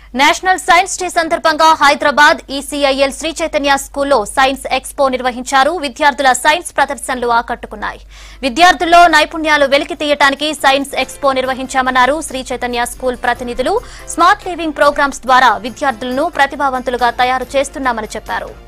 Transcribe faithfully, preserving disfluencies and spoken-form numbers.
National science day సందర్భంగా Hyderabad ECIL Shri Chaitanya స్కూల్లో science expo నిర్వహించారు. విద్యార్థుల సైన్స్ ప్రదర్శనలు ఆకట్టుకున్నాయి. విద్యార్థుల్లో నైపుణ్యాలు వెలికి తీయడానికి సైన్స్ ఎక్స్పో నిర్వహించామన్నారు శ్రీ చైతన్య స్కూల్ ప్రతినిధులు. స్మార్ట్ లివింగ్ ప్రోగ్రామ్స్ ద్వారా విద్యార్థులను ప్రతిభావంతులుగా తయారు చేస్తున్నామని చెప్పారు.